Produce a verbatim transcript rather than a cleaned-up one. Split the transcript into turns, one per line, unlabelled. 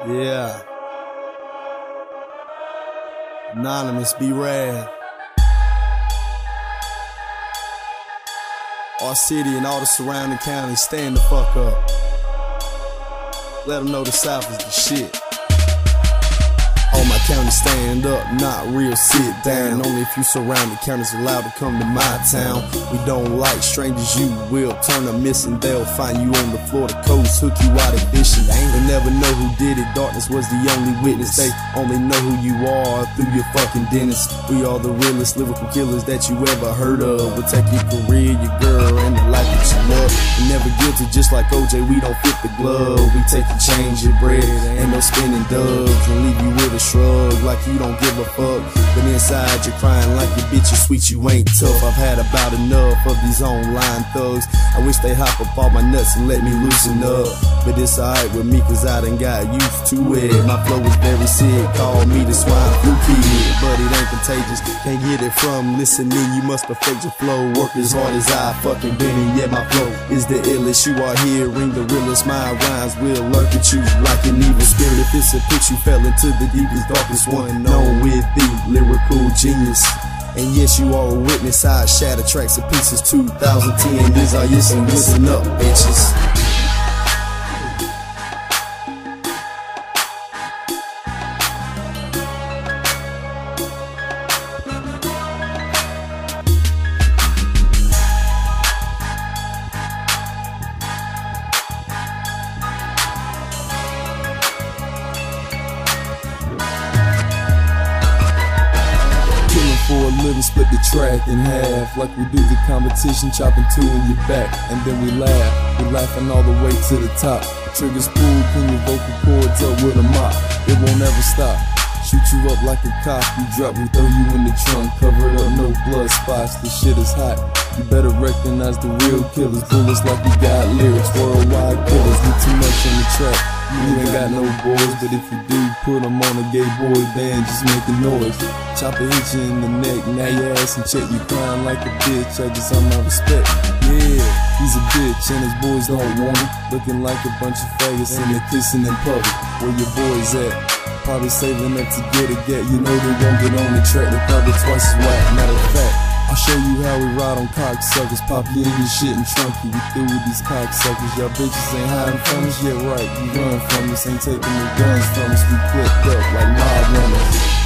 Yeah. Anonymous, be rad. Our city and all the surrounding counties, stand the fuck up. Let them know the South is the shit. All my counties stand up, not real sit down. Only if you surrounding counties allowed to come to my town. We don't like strangers, you will turn them missing. They'll find you on the Florida coast, hook you out of fishing. They never know who did it, darkness was the only witness. They only know who you are through your fucking dentist. We are the realest lyrical killers that you ever heard of. We'll take your career, your girl, and the life that you love. You're never guilty, just like O J, we don't fit the glove. We take your change, your bread, and no spinning dubs, and leave you with a shrug like you don't give a fuck. But inside you're crying like your bitch is sweet, you ain't tough. I've had about enough of these online thugs. I wish they hop up all my nuts and let me loosen up. But it's alright with me cause I done got used to it. My flow is very sick, call me the swine flu kid. But it ain't contagious, can't get it from listening. You must perfect your flow, work as hard as I fucking been. And yeah, my flow is the illest. You are hearing the realest. My rhymes will lurk at you like an evil spirit. If it's a pitch you fell into the deepest, darkest one known with the lyrical genius. And yes, you are a witness. I shatter tracks to pieces. Two thousand ten is our yes, and listen up, bitches. For a living, split the track in half like we do the competition, chopping two in your back, and then we laugh. We laughing all the way to the top. Triggers pull, clean your vocal cords up with a mop. It won't ever stop. Shoot you up like a cop. You drop, we throw you in the trunk, cover it up, no blood spots. This shit is hot. You better recognize the real killers. Bullets like we got lyrics, worldwide killers. We too much on the track. You ain't got no boys, but if you do, put them on a gay boy band, just make a noise. Chopper hit you in the neck, now your ass and check. You crying like a bitch, I just earn my respect. Yeah, he's a bitch and his boys don't want him. Looking like a bunch of faggots and they're kissing in public. Where your boys at? Probably saving up to get a get. You know they won't get on the track, they probably twice as whack. Matter of fact, I'll show you how we ride on cocksuckers. Pop you in your shit and trunky. We through with these cocksuckers. Y'all bitches ain't hiding from us. Yeah, right, you run from us. Ain't taking the guns from us. We clipped up like mob runners.